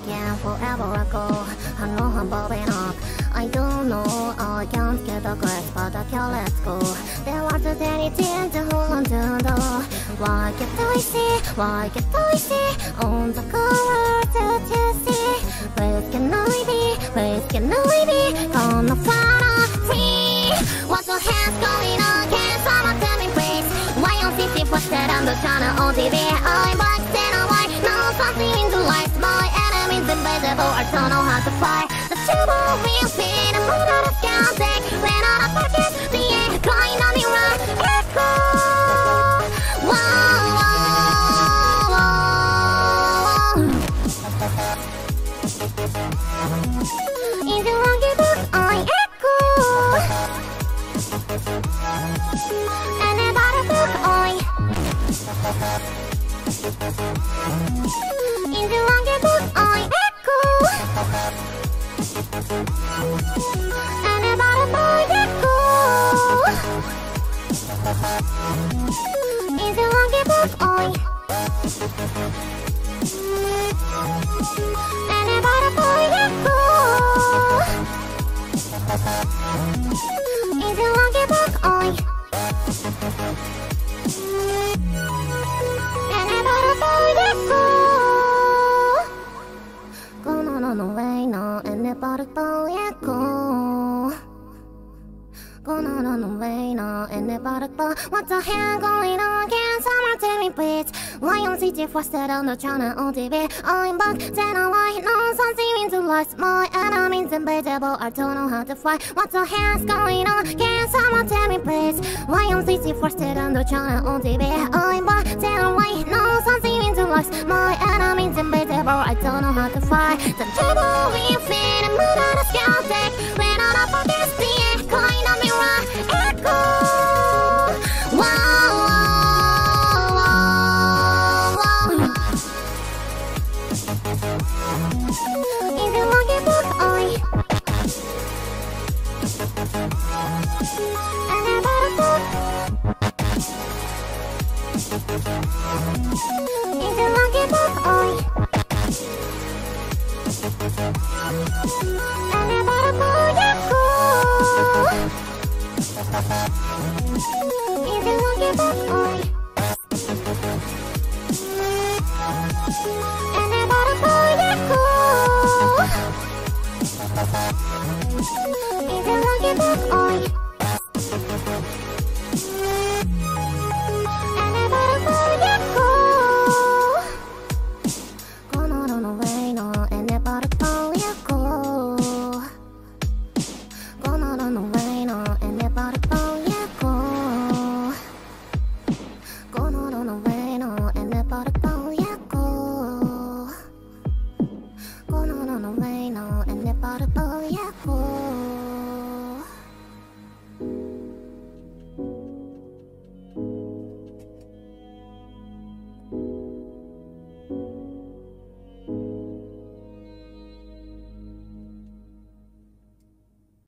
again forever ago. I know I'm blowing up. I don't know, I can't get a grasp, but I can't let go. There wasn't anything to hold on to though. Why can't I see, why can't I see on the color to see? Where can I be, where can I be? Gonna find free. What's your hands going on? Can someone tell me please? Why on 50 posted on the channel on TV? I'm black, then I know something in the lights. My enemies invisible, I don't know how to fight. The trouble will be the mood of the counting. When on a pocket, the air crying on me run. Echo. Whoa, whoa, whoa. In the lucky book, I echo. And about a book, I. In the lucky book, I echo. And about a boy echo. In the lucky book, I. And about a boy echo. In the lucky book, I. And about a boy echo. Going on the way now, and about a boy echo. Going on the way now, and about a boy. What the hell going on? Can someone tell me please? Why on CT posted on the channel on TV? I'm back, then I know something in the lights. My enemies invisible, I don't know how to fight. What the hell's going on? Can someone tell me please? Why on CT posted on the channel on TV? I'm back, then I know something in the lights. My enemies invisible, I don't know how to fight. The trouble will fit the mood of the skeleton. When on a pocket, the echo in the mirror, echo. Wow. In the lucky book, I. And about a book. In the lucky book, I. And about a boy echo. In the lucky book, I. And about a boy echo. In the lucky book, I. And about a boy echo. Going on the way now, and about a boy echo. Going on the way now, and about a boy echo. Going on the way.